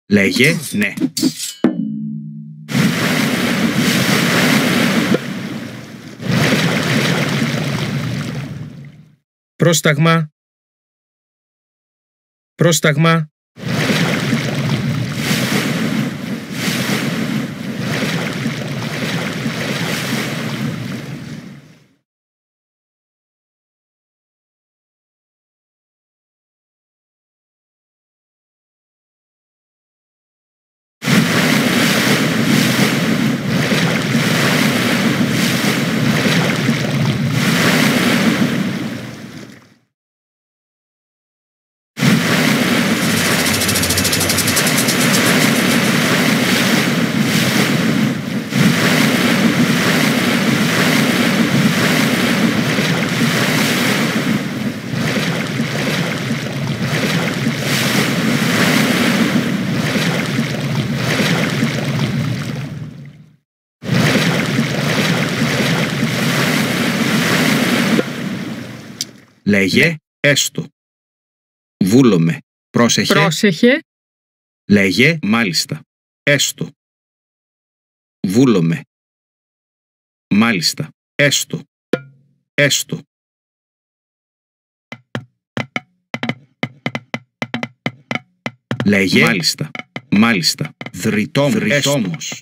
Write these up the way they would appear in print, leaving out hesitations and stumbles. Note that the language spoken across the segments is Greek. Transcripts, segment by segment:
Λέγε ναι. Πρόσταγμα. Πρόσταγμα. Λέγε έστω. Βούλομαι. Πρόσεχε. Πρόσεχε. Λέγε μάλιστα. Έστω. Βούλομαι. Μάλιστα. Έστω. Έστω. Λέγε μάλιστα. Μάλιστα. Δρυτόμος.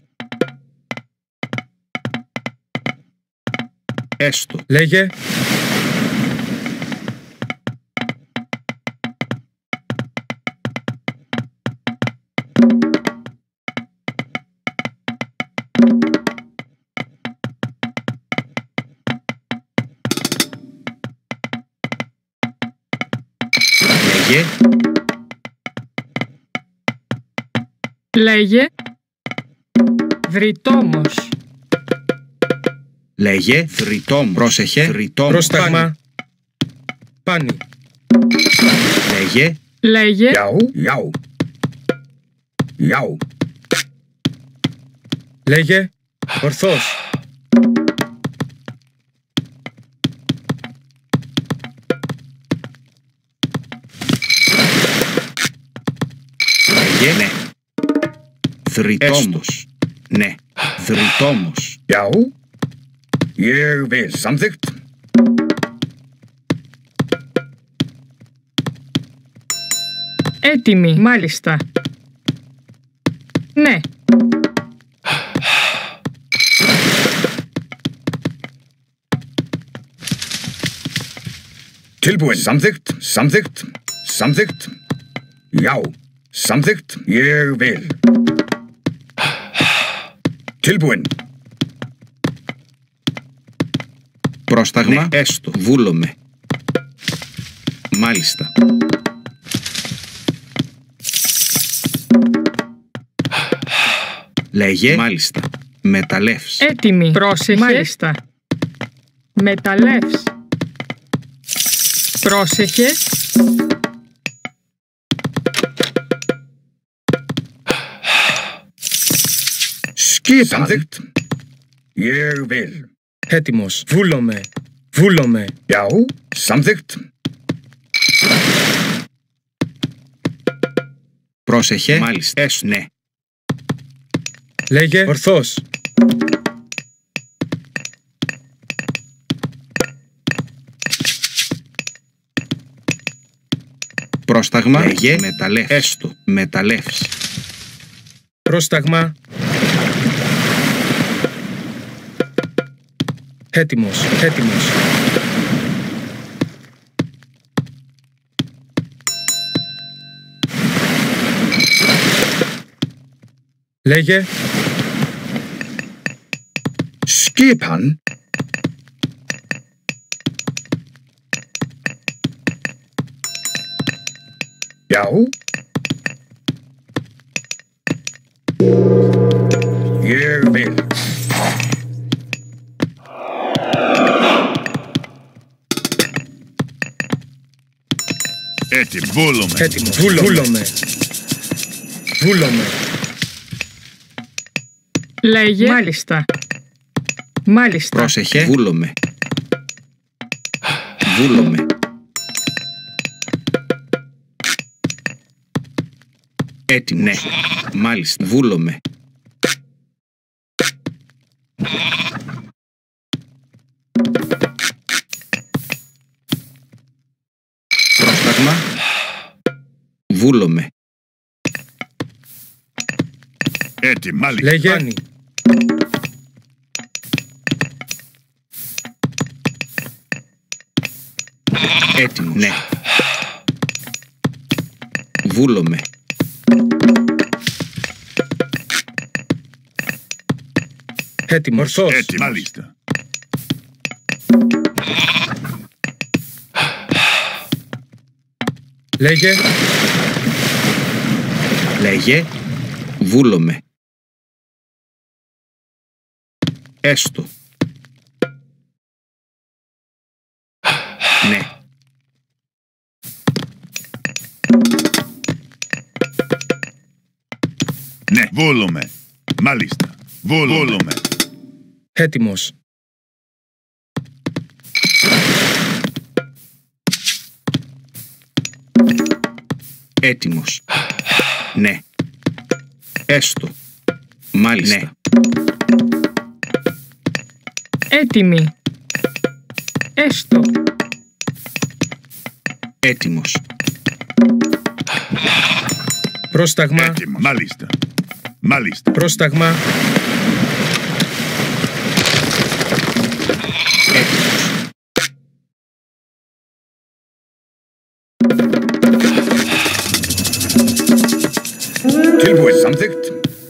Έστω. Λέγε. Λέγε. Λέγε. Δρυτόμος. Λέγε δρυτόμος. Πρόσεχε. Δρυτόμος. Πρόσταγμα. Πάνι. Λέγε. Λέγε. Γιαου. Γιαου. Λέγε. Ορθός. Λέγε ναι. Δρυτόμος. Ναι. Δρυτόμος. Γιαου. Ég vil samþykkt. Έτοιμη. Μάλιστα. Ναι. Tilbúin. Samþykkt. Samþykkt. Samþykkt. Já. Samþykkt. Ég vil. Tilbúin. Πρόσταγμα. Ναι. Έστω. Βούλομαι. Μάλιστα. Λέγε μάλιστα. Μεταλλεύς. Έτοιμη. Πρόσεχε. Μάλιστα. Μεταλλεύς. Πρόσεχε. Skip. Samþykkt. Ég vil. Έτοιμος. Βούλομαι. Βούλομαι. Já. Samþykkt. Πρόσεχε. Μάλιστα. Έστω. Ναι. Λέγε. Ορθός. Πρόσταγμα. Λέγε μεταλλεύς. Έστω. Μεταλλεύς. Πρόσταγμα. Έτοιμος. Έτοιμος. Λέγε. Skipan. Já. Ég vil. Έτοιμο. Βούλομαι. Έτοιμος. Βούλομαι. Βούλομαι. Λέγε. Μάλιστα. Μάλιστα. Πρόσεχε. Βούλομαι. Βούλομαι. Έτοιμος. Ναι. Μάλιστα. Βούλομαι. Πρόσταγμα. Βούλομαι. Έτοιμο. Μάλιστα. Λέγε. Πάνι. Έτοιμος. Ναι. Βούλομαι. Έτοιμος. Ορθός. Έτοιμο. Μάλιστα. Λέγε. Λέγε. Βούλομαι. Έστω. Ναι. Ναι. Βούλομαι. Μάλιστα. Βούλομαι. Έτοιμος. Έτοιμος. Ναι. Έστω. Μάλιστα. Ναι. Έτοιμη. Έστω. Έτοιμος. Πρόσταγμα. Έτοιμο. Μάλιστα. Μάλιστα. Πρόσταγμα. Έτοιμος. Tilbúið samþykkt.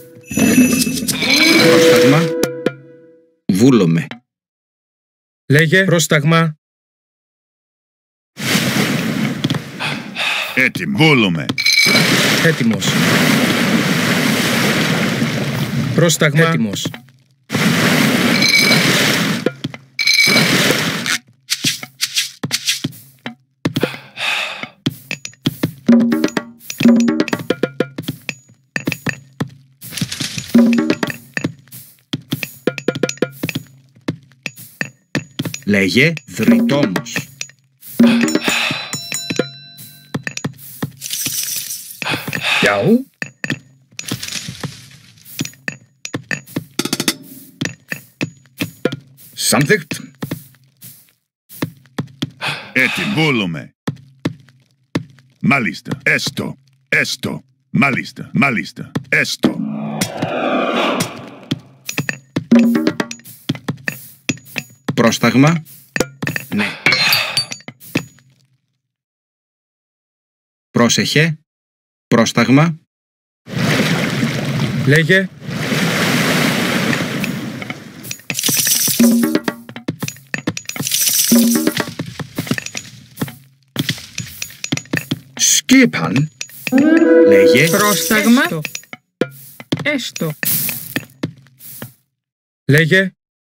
Πρόσταγμα. Βούλομαι. Λέγε. Πρόσταγμα. Έτοιμο. Βούλομαι. Έτοιμος. Πρόσταγμα. Έτοιμος. Λέγε δρυτόμος. Já. Samþykkt. Έτοιμο. Βούλομαι. Μάλιστα. Έστω. Έστω. Μάλιστα. Μάλιστα. Έστω. Πρόσταγμα. Ναι. Πρόσεχε. Πρόσταγμα. Λέγε. Skipan. Λέγε. Πρόσταγμα. Έστω. Έστω. Λέγε.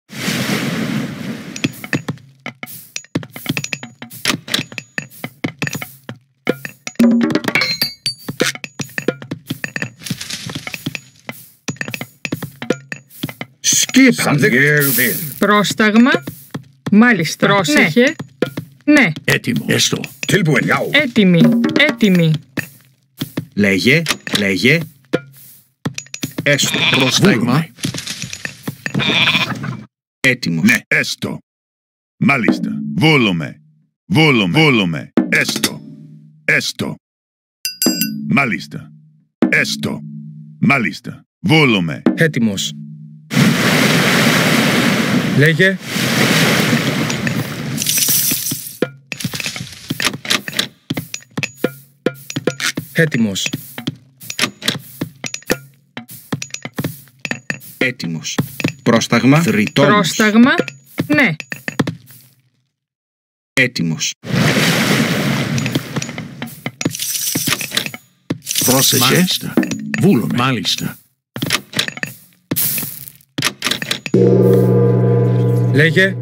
Skipan. Ég vil. Πρόσταγμα. Μάλιστα. Πρόσεχε. Ναι. Έτοιμο. Έστω. Tilbúin. Já. Έτοιμη. Έτοιμη. Λέγε. Λέγε. Έστω. Πρόσταγμα. Έτοιμος. Ναι. Έστω. Μάλιστα. Βούλομαι. Βούλομαι. Βούλομαι. Έστω. Έστω. Μάλιστα. Έστω. Μάλιστα. Βούλομαι. Έτοιμος. Λέγε. Έτοιμος. Έτοιμος. Πρόσταγμα. Δρυτόμος. Πρόσταγμα. Ναι. Έτοιμος. Πρόσεχε. Μάλιστα. Βούλομαι. Μάλιστα. Λέγε.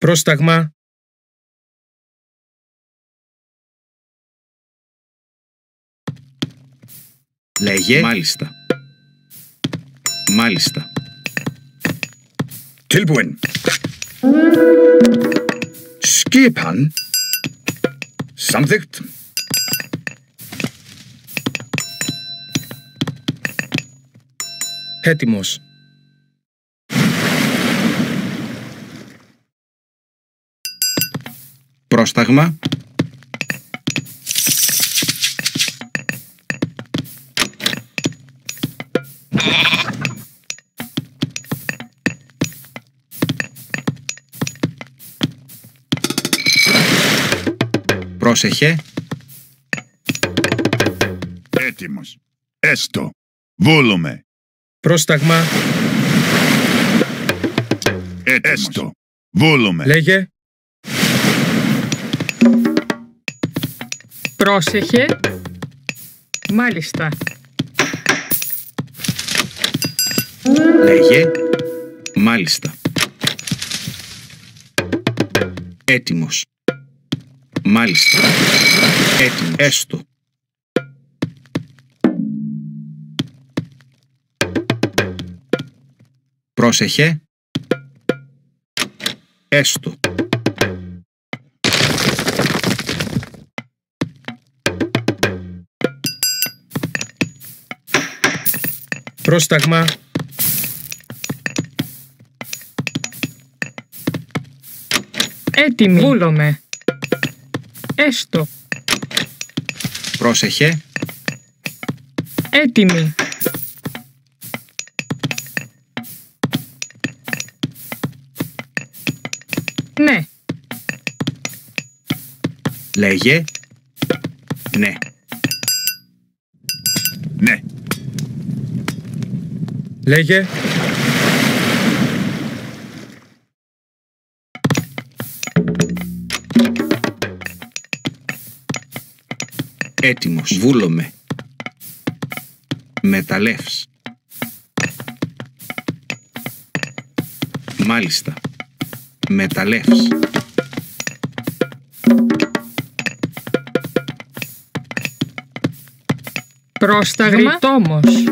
Πρόσταγμα. Λέγε. Μάλιστα. Μάλιστα. Tilbúin. Skipan. Samþykkt. Έτοιμος. Πρόσταγμα. Πρόσεχε. Έτοιμος. Έστω. Βούλομαι. Πρόσταγμα. Έτοιμος. Έστω. Βούλομαι. Λέγε. Πρόσεχε. Μάλιστα. Λέγε. Μάλιστα. Έτοιμος. Μάλιστα. Έτοιμος. Έστω. Πρόσεχε. Έστω. Πρόσταγμα. Έτοιμη. Βούλομαι. Έστω. Πρόσεχε. Έτοιμη. Ναι. Λέγε. Ναι. Ναι. Λέγε. Έτοιμος. Βούλομαι. Μεταλλεύς. Μάλιστα. Μεταλλεύς. Πρόσταγμα. Ρητόμος.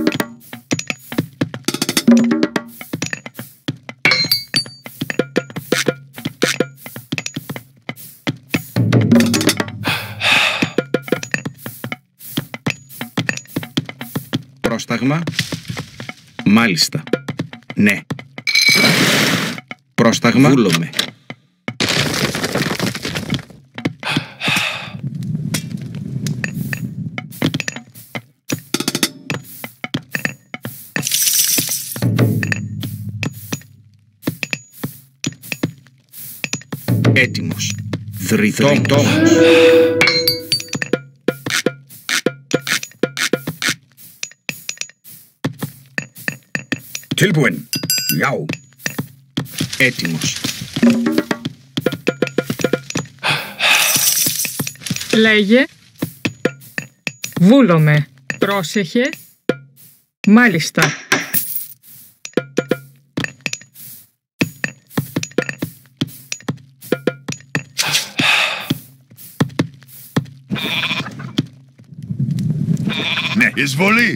Πρόσταγμα. Μάλιστα. Ναι. Πρόσταγμα. Βούλομαι. Έτοιμος. Δρυτόμος. Tilbúin. Já. Έτοιμος. Λέγε. Βούλομαι. Πρόσεχε. Μάλιστα. Ναι. Εισβολή.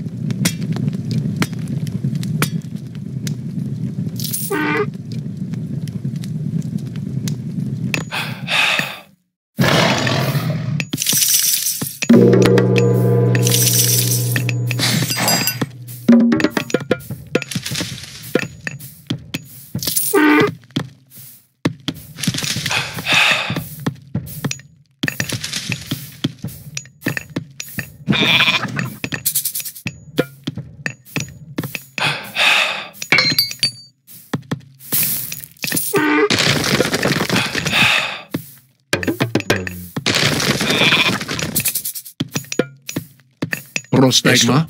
Πρόσταγμα.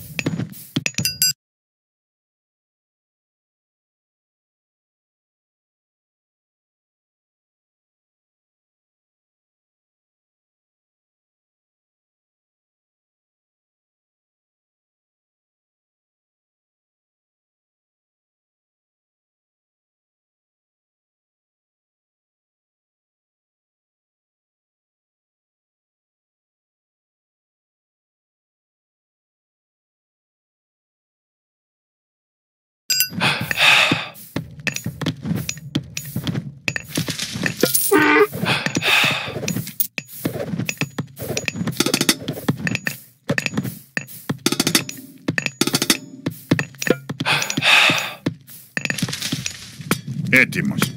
Έτοιμος.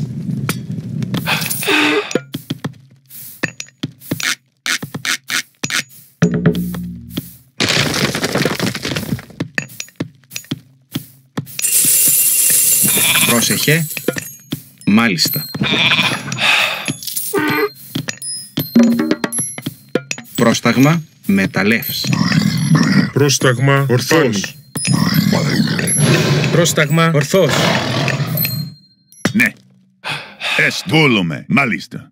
Πρόσεχε. Μάλιστα. Πρόσταγμα. Μεταλλεύς. Πρόσταγμα ορθός. Πρόσταγμα ορθός. Ναι. Βούλομαι. Μάλιστα.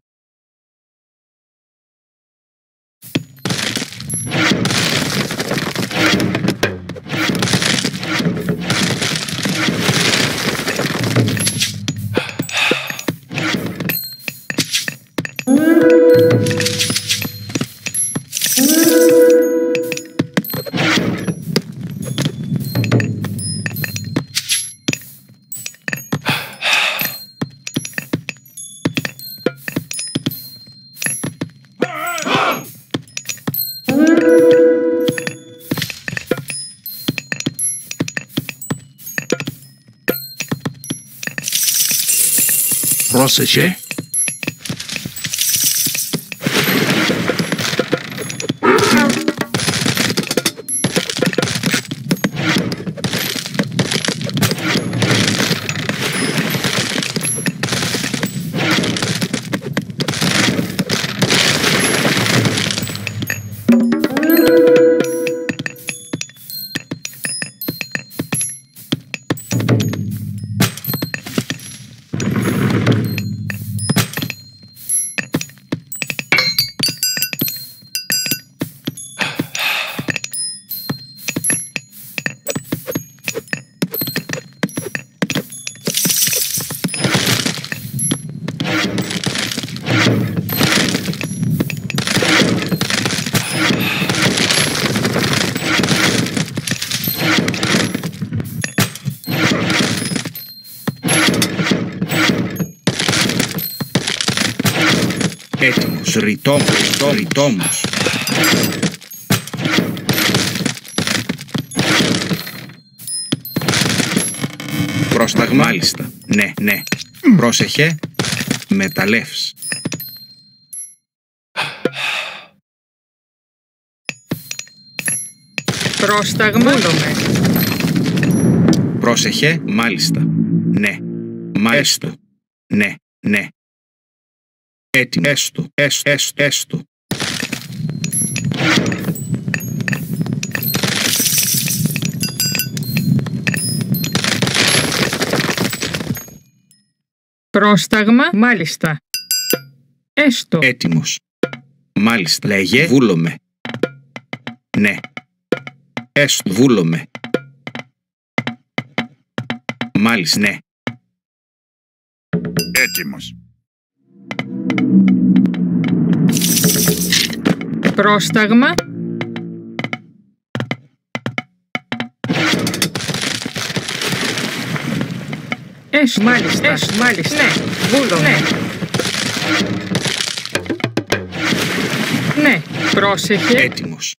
Πρόσεχε. Έτοιμος. Ρητόμος. Πρόσταγμα. Μάλιστα. Ναι. Πρόσεχε. Μεταλλεύς. Πρόσταγμα. Βούλομαι. Πρόσεχε. Μάλιστα. Ναι. Μάλιστα. Ναι. Έτοιμο. Έστω. Πρόσταγμα. Μάλιστα. Έστω. Έτοιμος. Μάλιστα. Λέγε. Βούλομαι. Ναι. Έστω. Βούλομαι. Μάλιστα. Ναι. Έτοιμος. Πρόσταγμα. Έστω. Μάλιστα. Ναι. Βούλομαι. Ναι. Πρόσεχε. Έτοιμος.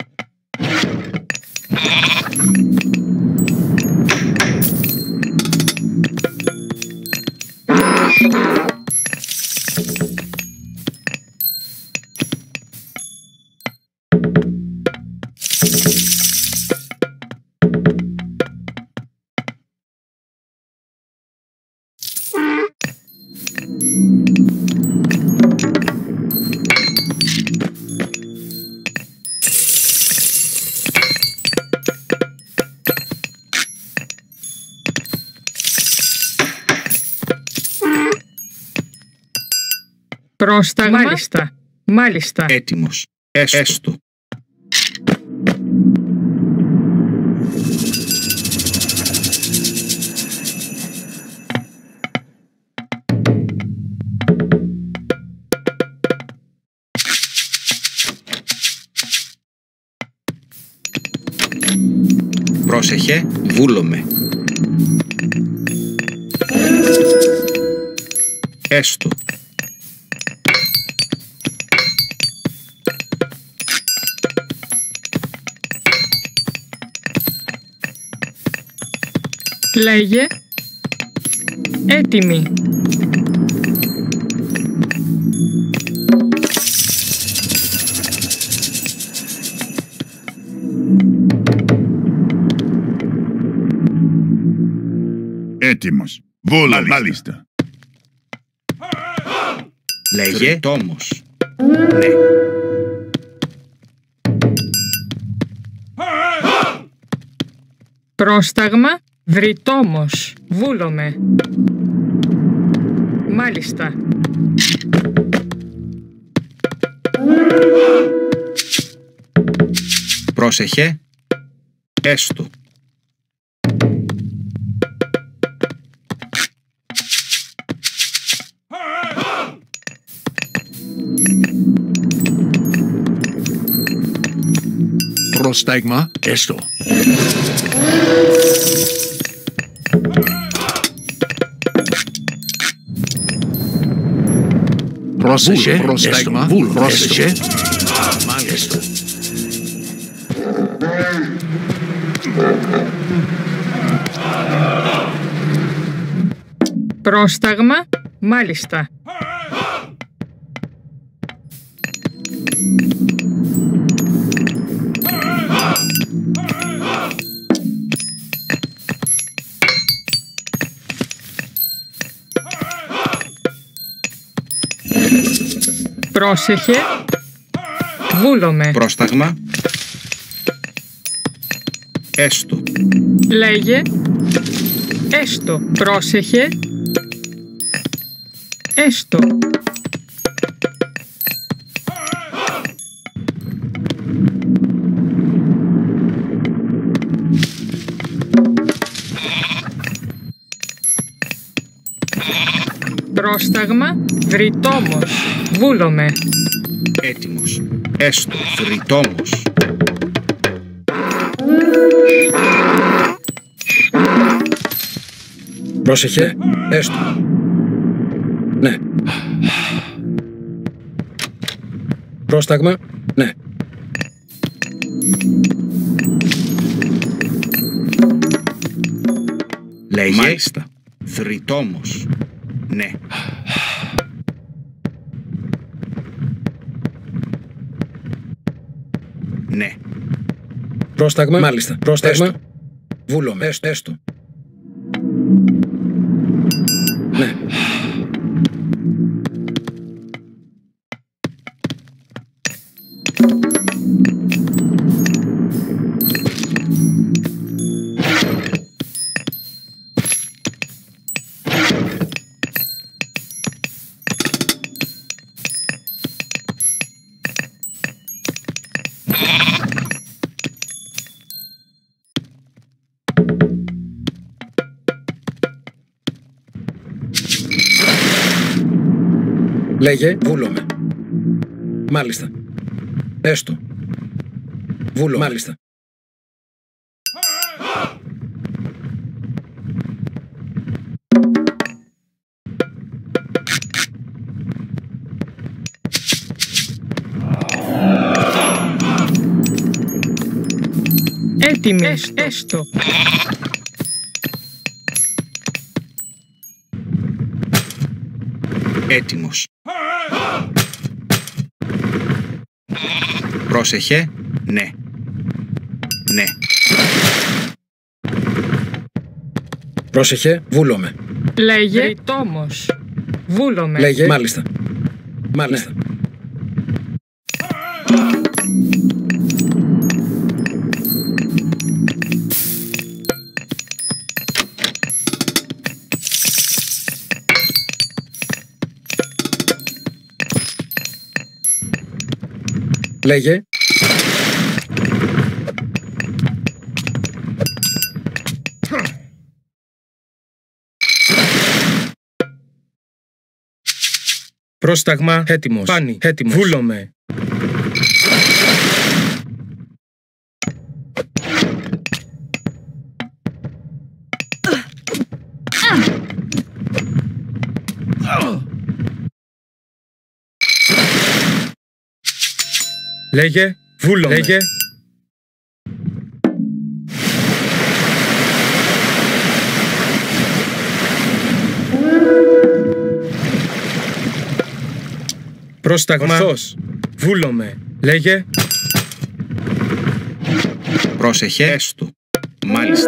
Πρόσταγμα. Μάλιστα. Έτοιμος. Έστω. Πρόσεχε. Βούλομαι. Έστω. Λέγε. Έτοιμη. Έτοιμος. Βούλα, μάλιστα. Λέγε τόμος. Ναι. Πρόσταγμα, βρυτόμος, βούλομαι. Μάλιστα. Πρόσεχε. Έστω. Πρόσταγμα, έστω. Πρόσεχε, πρόσταγμα, πρόσεχε. Μάλιστα. Πρόσταγμα, μάλιστα. Πρόσεχε, βούλομαι. Πρόσταγμα. Έστω. Λέγε, έστω. Πρόσεχε, έστω. Πρόσταγμα, βρυτόμος, βούλομαι. Έτοιμος. Έστω. Βρυτόμος. Πρόσεχε, έστω. Ναι. Πρόσταγμα, ναι. Λέγε. Μάλιστα. Θρητόμος. Ναι. Ναι. Πρόσταγμα, μάλιστα. Πρόσταγμα, βούλομαι. Έστω. Ναι. Λέγε, βούλομαι. Μάλιστα. Έστω. Βούλομαι. Μάλιστα. Έτοιμη, έστω. Έτοιμος. Πρόσεχε. Ναι. Ναι. Πρόσεχε, βούλομαι. Λέγε, βρυτόμος, βούλομαι. Λέγε, μάλιστα. Μάλιστα. Ναι. Λέγε. Πρόσταγμα, έτοιμος. Πάνι, έτοιμος. Βούλομαι. Λέγε, βούλομαι. Λέγε. Πρόσταγμα. Ορθώς. Βούλομαι. Λέγε. Πρόσεχε. Έστω. Μάλιστα.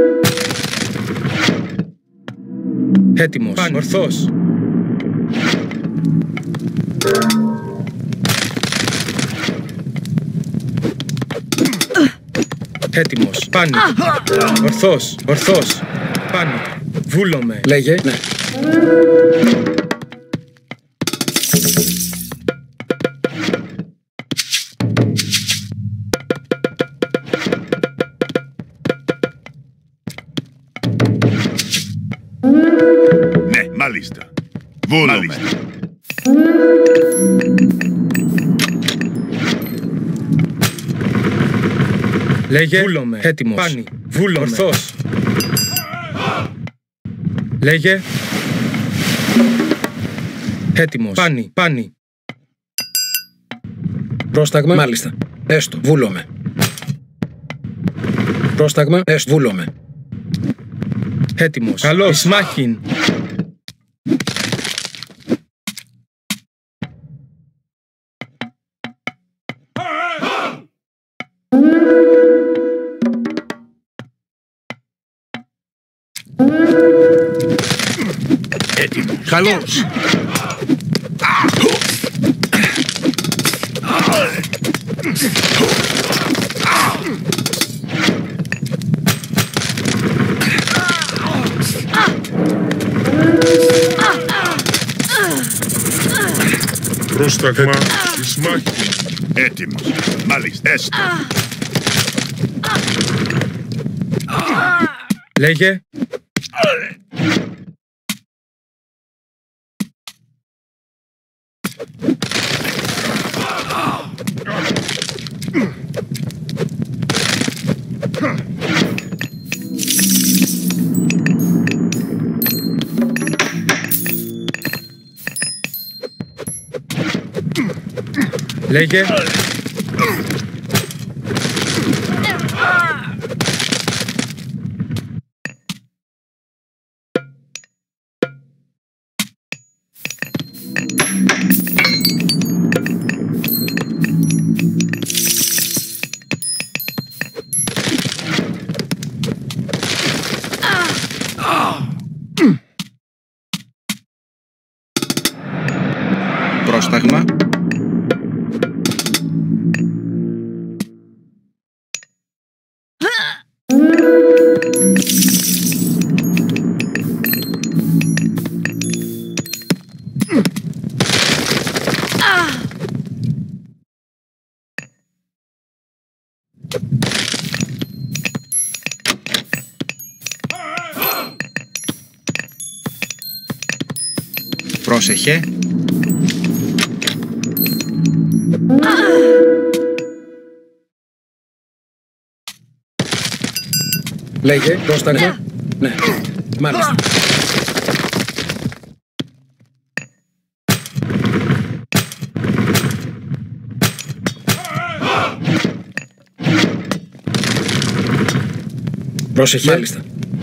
Έτοιμος. Πάνι. Ορθώς. Έτοιμος. Πάνι. Ορθώς. Ορθώς. Πάνι. Βούλομαι. Λέγε. Ναι. Ναι, μάλιστα. Βούλομαι. Λέγε. Βούλομαι. Έτοιμος. Πάνι. Βούλομαι. Ορθώς. Λέγε. Έτοιμος. Πάνι. Πάνι. Πρόσταγμα. Μάλιστα. Έστω. Βούλομαι. Πρόσταγμα. Έστω. Βούλομαι. Έτοιμος. Καλώς. Ισμάχιν. Έτοιμος. Καλώς. Πρόσταγμα. Ισμάχιν. Έτοιμος. Μάλιστα. Έστω. Λέγε. Λέγε. Πρόσταγμα. Πρόσεχε. Λέγε. Πρόσταγμα. Ναι. Μάλιστα. Πρόσεχε. Μάλιστα.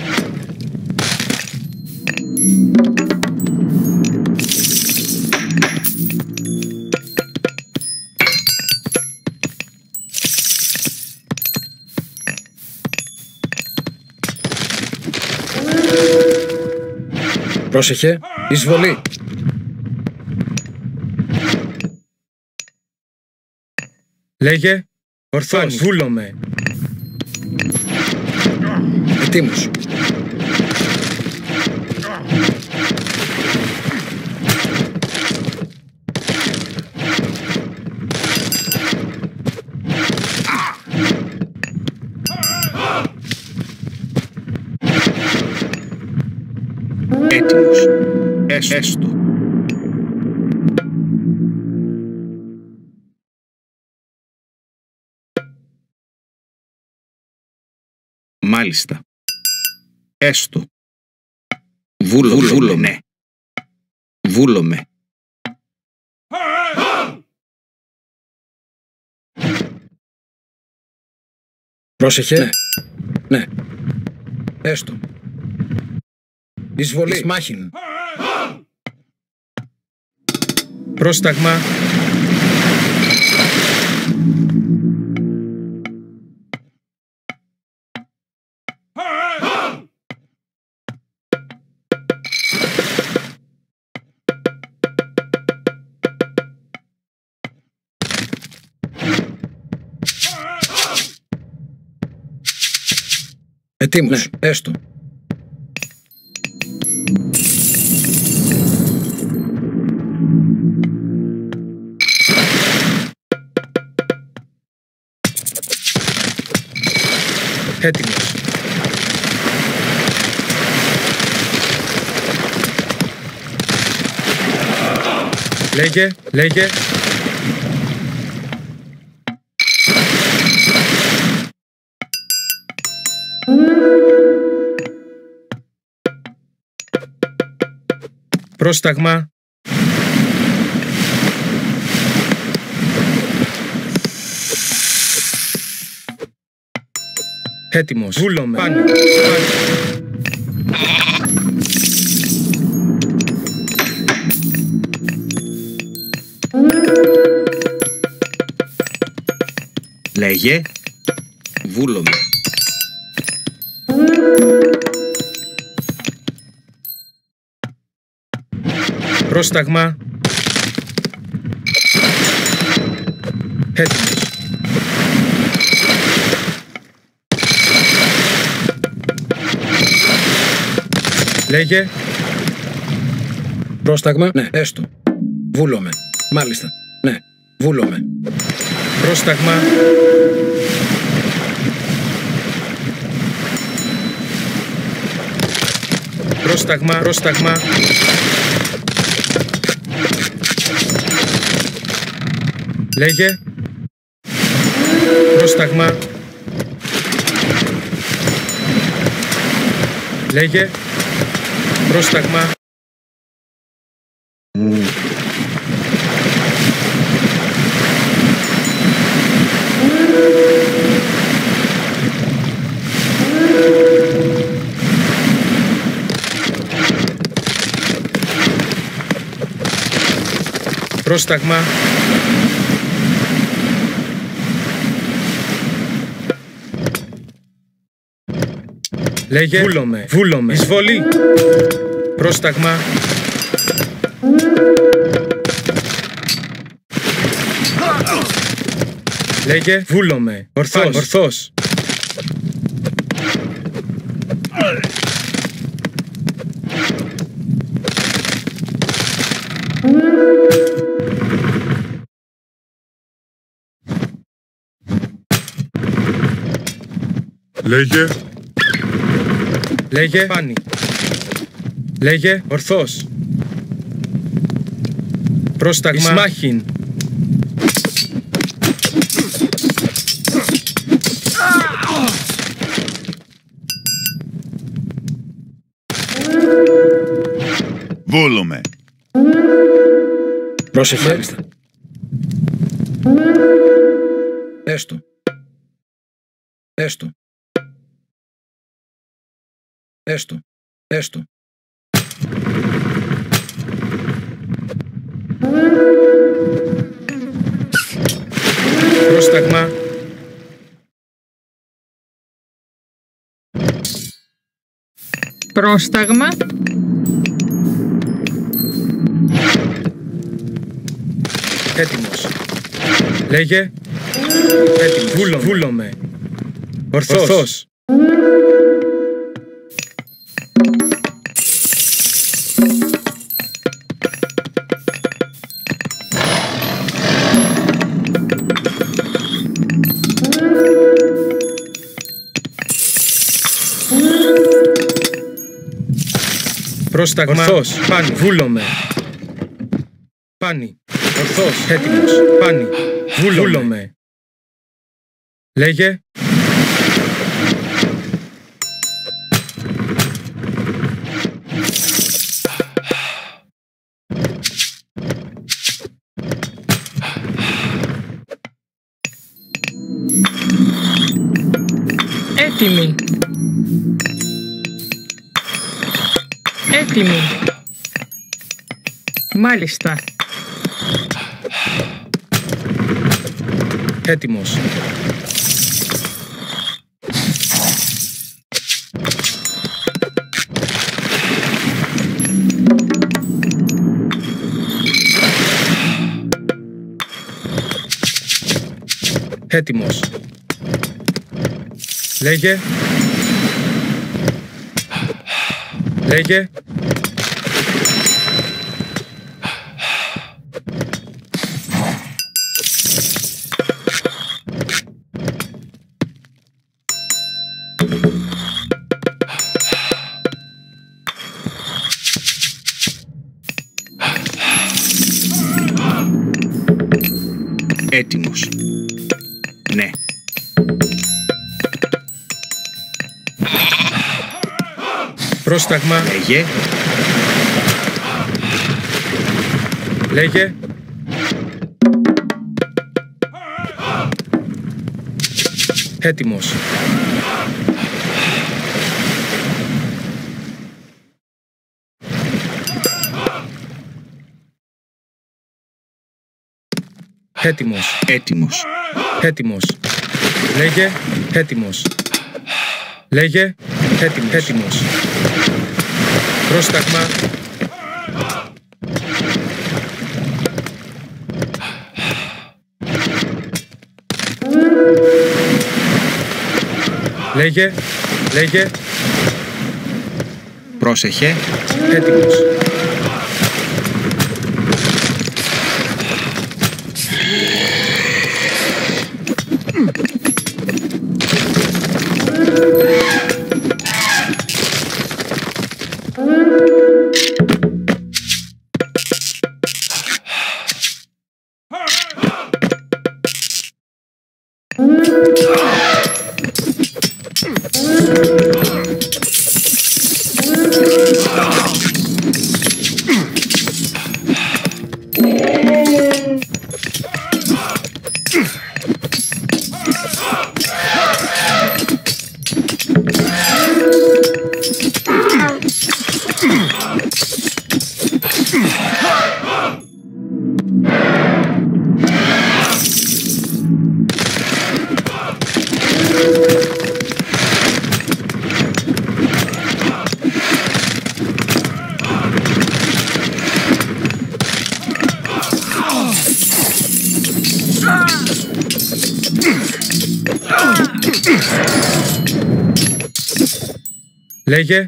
Πρόσεχε. Εισβολή. Λέγε. Ορθώς. Βούλομαι. Ετοίμος. Έτοιμος. Έστω. Μάλιστα. Έστω. Βούλομαι. Ναι. Βούλομαι. Πρόσεχε. Ναι. Ναι. Έστω. Εισβολή. Ισμάχιν. Πρόσταγμα. Ετοίμος, έστω. Έτοιμος. Λέγε, λέγε. Πρόσταγμα. Έτοιμος. Βούλομαι. Πάνι. Λέγε. Βούλομαι. Πρόσταγμα. Έτοιμος. Λέγε. Πρόσταγμα, ναι, έστω. Βούλομαι. Μάλιστα, ναι, βούλομαι. Πρόσταγμα. Πρόσταγμα, πρόσταγμα. Λέγε. Πρόσταγμα. Λέγε. Πρόσταγμα. Πρόσταγμα. Λέγε. Βούλομαι. Βούλομαι. Εισβολή. Πρόσταγμα. Λέγε. Βούλομαι. Ορθός. Ορθός. Λέγε. Λέγε. Πάνι. Λέγε. Ορθός. Πρόσταγμα. Ισμάχιν. Βούλομαι. Πρόσεχε. Μάλιστα. Έστω. Έστω. Έστω. Έστω. Πρόσταγμα. Πρόσταγμα. Έτοιμος. Λέγε. Έτοιμος. Βούλομαι. Ορθός. Ορθός. Πρόσταγμα. Ορθός. Πάνι. Βούλομαι. Πάνι. Ορθός. Έτοιμος. Πάνι. Βούλομαι. Λέγε. Έτοιμη. Έτοιμη. Μάλιστα. Έτοιμος. Έτοιμος. Λέγε. Λέγε. Έτοιμος. Ναι. Πρόσταγμα. Λέγε. Λέγε. Έτοιμος. Έτοιμος. Έτοιμος. Έτοιμος. Λέγε. Έτοιμος. Λέγε. Έτοιμος. Έτοιμος. Πρόσταγμα. Λέγε. Λέγε. Πρόσεχε. Έτοιμος. Λέγε.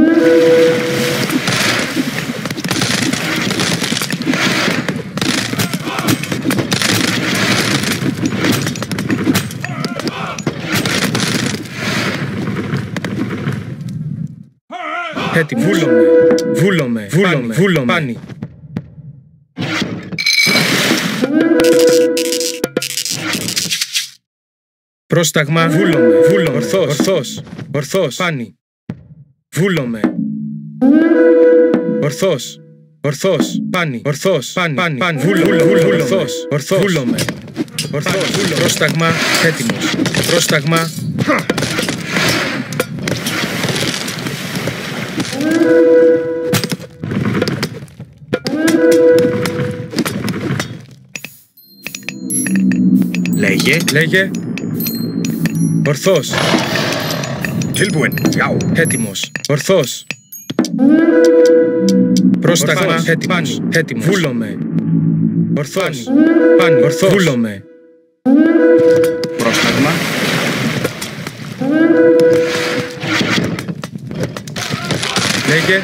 Έτοιμο. Βούλομαι. Βούλομαι. Βούλομαι. Βούλομαι. Πάνι. Πρόσταγμα. Βούλομαι. Βούλομαι. Ορθός. Ορθός. Ορθός. Πάνι. Βούλομαι. Ορθός. Ορθός. Πάνι. Ορθός. Πάνι. Πάνι. Βούλομαι. Ορθός. Ορθός. Βούλομαι. Ορθός. Πρόσταγμα. Έτοιμος. Πρόσταγμα. Λέγε. Λέγε. Ορθός. Tilbúin. Já. Έτοιμος. Ορθός. Πρόσταγμα. Έτοιμος. Έτοιμος. Βούλομαι. Ορθός. Πάνι. Ορθός. Βούλομαι. Πρόσταγμα. Λέγε.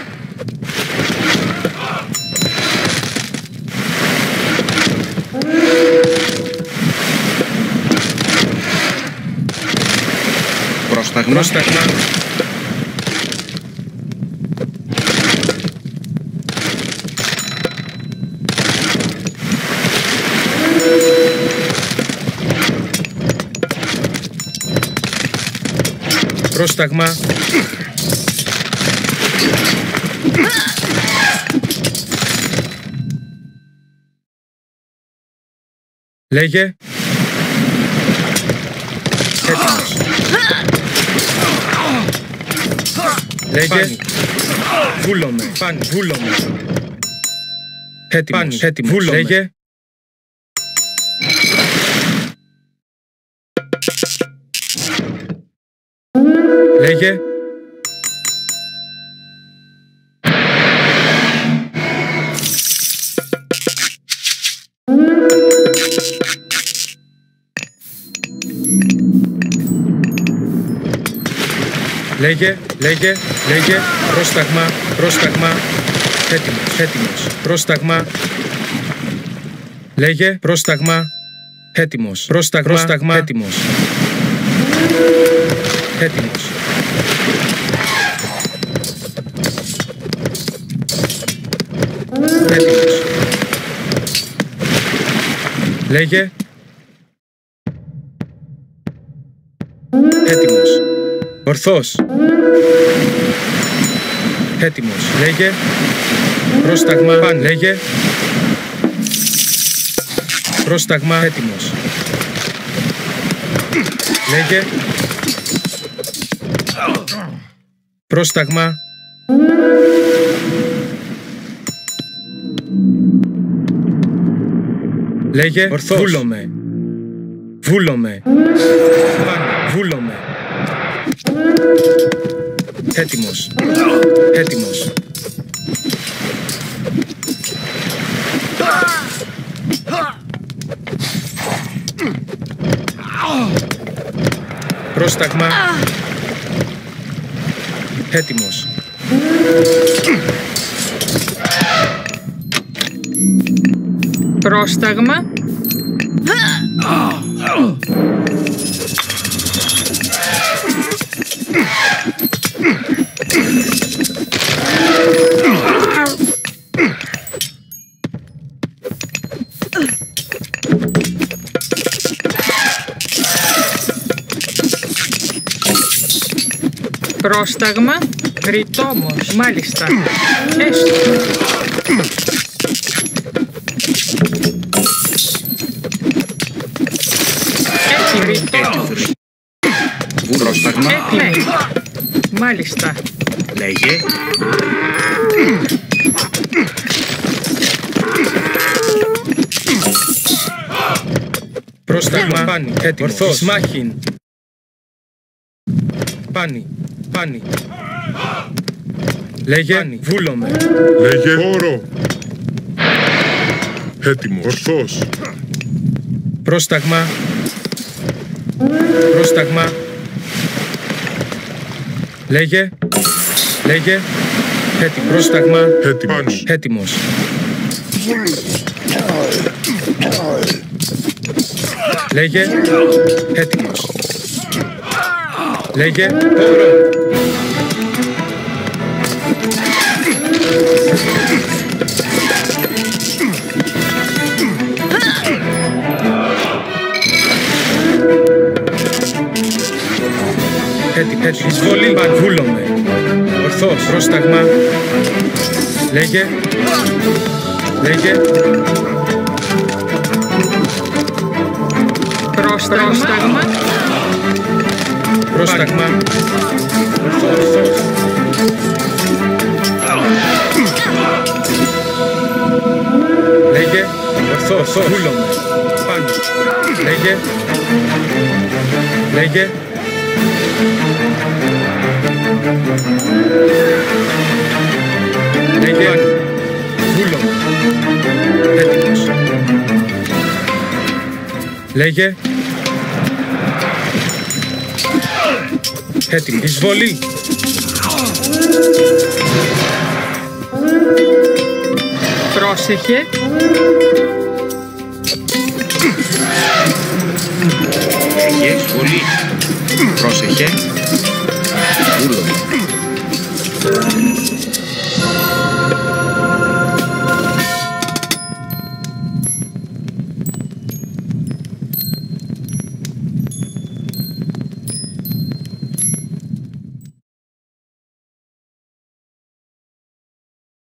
Πρόσταγμα. Πρόσταγμα. Πρόσταγμα. Λέγε. Έτοιμος. Λέγε. Βούλομαι. Πάνι. Βούλομαι. Έτοιμος. Έτοιμος. Βούλομαι. Λέγε. Λέγε. Λέγε, λέγε, λέγε, πρόσταγμα, πρόσταγμα, έτοιμος, έτοιμος, πρόσταγμα. Λέγε, πρόσταγμα, έτοιμος, πρόσταγμα, πρόσταγμα, έτοιμος. Έτοιμος. Έτοιμος. Λέγε. Έτοιμος. Ορθός. Έτοιμος. Λέγε. Πρόσταγμα. Παν. Λέγε. Πρόσταγμα. Έτοιμος. Λέγε. Πρόσταγμα. Λέγε. Ορθός. Βούλομαι. Βούλομαι. Πάνε. Βούλομαι. Έτοιμος. Έτοιμος. Πρόσταγμα. Έτοιμος. Πρόσταγμα. Πρόσταγμα, ρητόμος, μάλιστα, έστω. Έτσι, ρητόμος. Πρόσταγμα. Έτσι, μάλιστα. Λέγε. Πρόσταγμα, πάνι, έτοιμος. Ορθός, μάχην. Πάνι, πάνι. Λέγε, πάνι, βούλομαι. Λέγε. Χώρο. Έτοιμος. Ορθός. Πρόσταγμα. Πρόσταγμα. Λέγε. Λέγε. Έτοιμος. Πρόσταγμα. Έτοιμος. Έτοιμος. Λέγε. Έτοιμος. Λέγε. Χώρο. Έτοιμος. Εισβολή. Βούλομαι. Ορθός. Πρόσταγμα. Λέγε. Λέγε. Πρόσταγμα. Πρόσταγμα. Ορθός. Λέγε. Ορθός. Βούλομαι. Πάνω. Λέγε. Λέγε. Λέγε. Βούλομαι. Έτοιμος. Λέγε. Έτοιμη. Εισβολή. Πρόσεχε. Λέγε. Εισβολή. Πρόσεχε.